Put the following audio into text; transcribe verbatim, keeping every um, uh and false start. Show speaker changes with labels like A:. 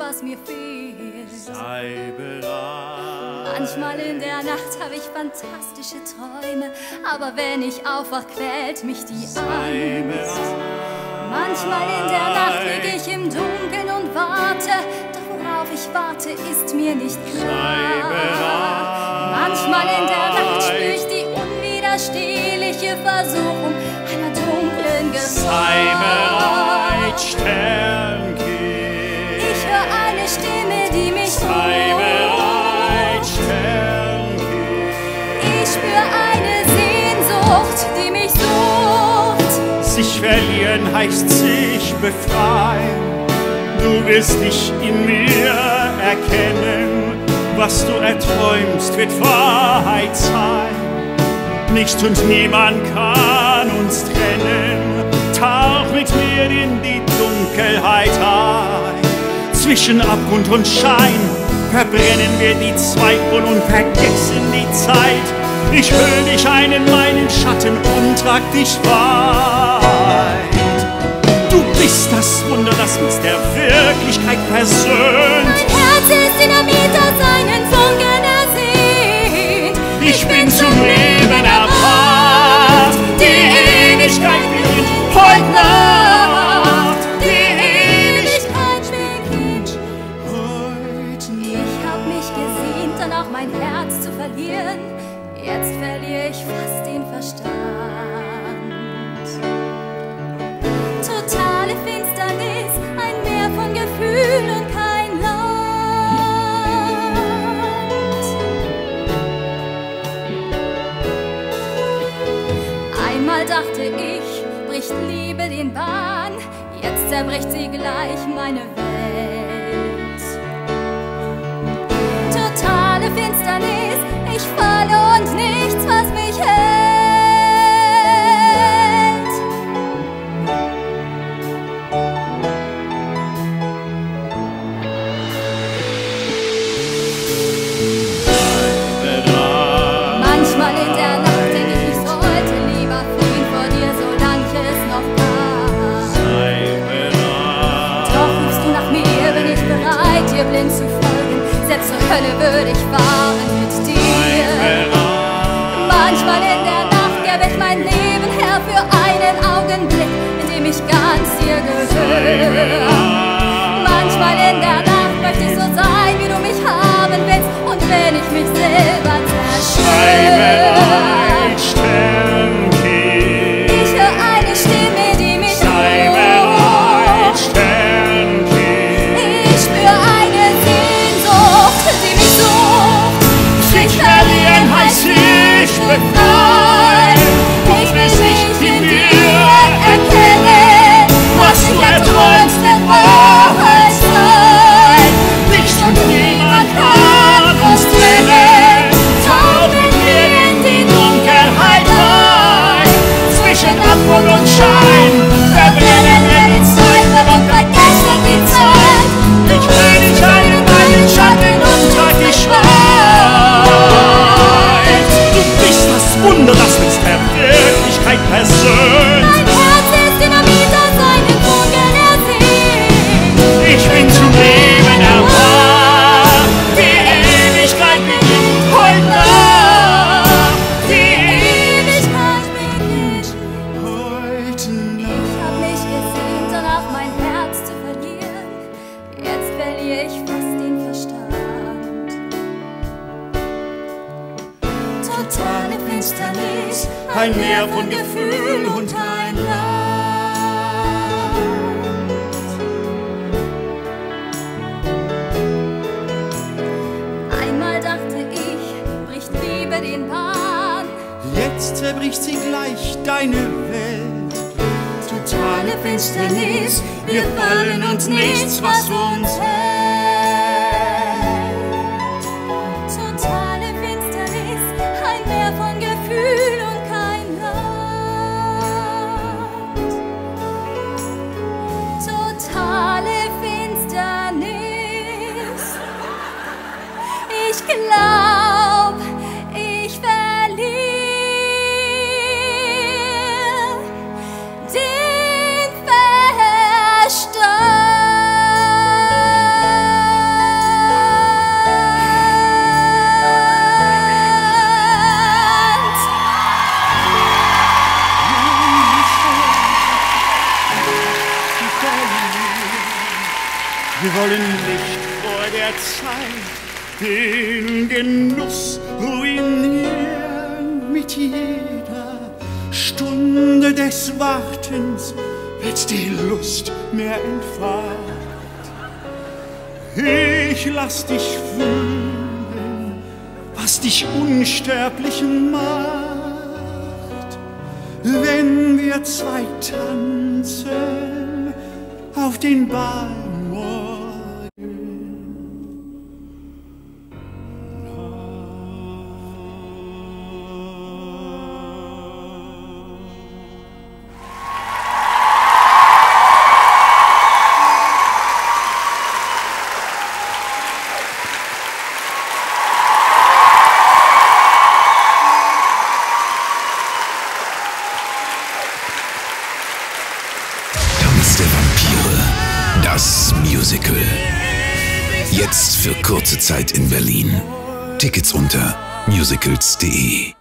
A: was mir fehlt.
B: Sei bereit.
A: Manchmal in der Nacht habe ich fantastische Träume, aber wenn ich aufwach, quält mich die Angst.
B: Sei bereit.
A: Manchmal in der Nacht liege ich im Dunkeln und warte, doch worauf ich warte, ist mir nicht klar. Manchmal in der Nacht spüre ich die unwiderstehliche Versuchung einer dunklen Gefahr.
B: Sei bereit, Sternkind.
A: Ich höre eine Stimme, die mich ruft.
B: Sei bereit, Sternkind.
A: Ich spüre eine Sehnsucht, die mich sucht.
B: Sich verlieren heißt sich befreien. Du wirst dich in mir erkennen. Was du erträumst, wird Wahrheit sein. Nichts und niemand kann uns trennen. Tauch mit mir in die Dunkelheit ein. Zwischen Abgrund und Schein verbrennen wir die Zweifel und vergessen die Zeit. Ich hüll dich ein in meinen Schatten und trag dich weit. Du bist das Wunder, das uns der Wirklichkeit versöhnt.
A: Mein Herz ist Dynamit, aus seinen Funken ersehnt.
B: Ich bin zum Leben erwacht. Die Ewigkeit beginnt heute Nacht. Die Ewigkeit beginnt heute Nacht.
A: Ich hab mich gesehnt, danach mein Herz zu verlieren. Jetzt verliere ich fast den Verstand. Totale Finsternis, ein Meer von Gefühl und kein Land. Einmal dachte ich, bricht Liebe den Bahn, jetzt zerbricht sie gleich meine Welt. Totale Finsternis, ich falle und nichts, was mich hält. Manchmal in der Nacht denke ich, ich sollte lieber fliehen vor dir, solange ich es noch kann.
B: Sei bereit.
A: Doch rufst du nach mir, bin ich bereit, dir blind zu folgen. Selbst zur Hölle würde ich fahren mit dir. Manchmal in der Nacht gäbe ich mein Leben her für einen Augenblick, in dem ich ganz dir gehöre. Manchmal in der Nacht möchte ich so sein, wie du mich haben willst, und wenn ich mich selber
B: Sei
A: zerstöre.
B: bereit, Sternkind.
A: Ich höre eine Stimme, die mich
B: Sei bereit,
A: ruft.
B: Sternkind.
A: Ich spüre eine Sehnsucht, die mich sucht.
B: Sich verlieren heißt sich befreien.
A: Ich will
B: nicht
A: nicht
B: in
A: in
B: mir
A: dir erkennen, was du erträumst, wird Wahrheit sein.
B: Nichts und niemand kann uns trennen. Tauch mit mir in die Dunkelheit ein. Zwischen Abgrund und Schein verbrennen wir die Zweifel und vergessen die Zeit. Ich will dich ein in meinen Schatten und trag dich weit. Du bist das Wunder, das uns der Wirklichkeit versöhnt.
A: Mein Herz ist Dynamit, aus seinen Funken ersehnt.
B: Ich bin zum Leben erwacht. Die Ewigkeit beginnt heute Nacht. Die
A: Ewigkeit beginnt.
B: heute
A: Ich hab mich gesehnt, danach mein Herz zu verlieren. Jetzt verliere ich fast den Verstand. Totale Finsternis,
B: ein Meer von Gefühl und
A: ein Land. Einmal dachte ich, bricht Liebe den Bahn.
B: Jetzt zerbricht sie gleich deine Welt. Totale Finsternis, wir fallen und nichts, was uns hält.
A: Totale Finsternis, ein Meer von Gefühl und kein Land. Totale Finsternis, ich glaub, ich verliere den Verstand.
B: Wir wollen nicht vor der Zeit den Genuss ruinieren. Mit jeder Stunde des Wartens wird die Lust mehr entfacht. Ich lass dich fühlen, was dich unsterblich macht, wenn wir zwei tanzen auf den Ballen.
C: Der Vampire, das Musical. Jetzt für kurze Zeit in Berlin. Tickets unter musicals punkt de.